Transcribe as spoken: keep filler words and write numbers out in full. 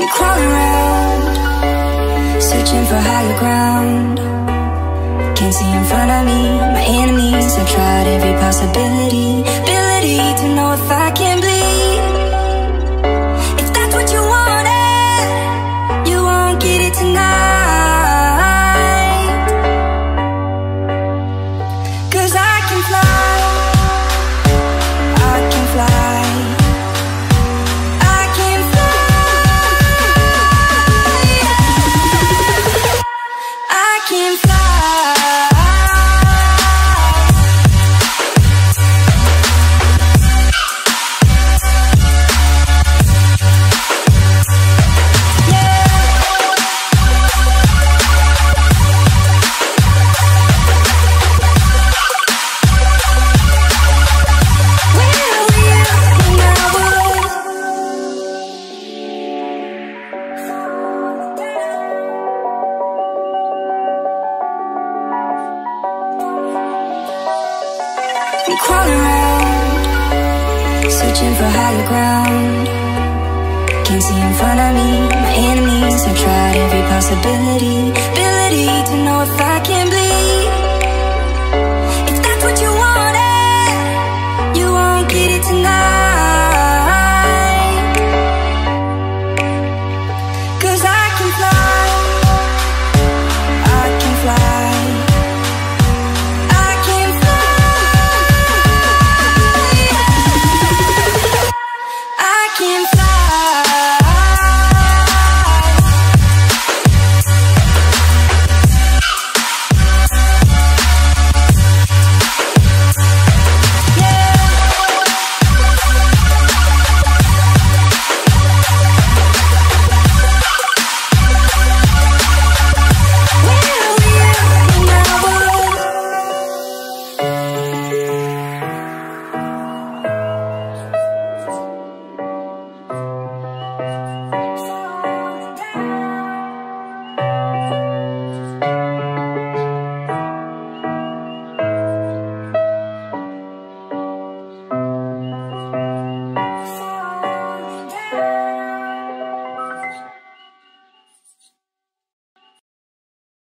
crawling around, searching for higher ground. Can't see in front of me, my enemies. I've tried every possibility, ability to know if I can bleed. If that's what you wanted, you won't get it tonight. 'Cause I can fly, I can fly, I can fly, I can fly. I'm crawling around, searching for higher ground. Can't see in front of me, my enemies. I've tried every possibility, ability to know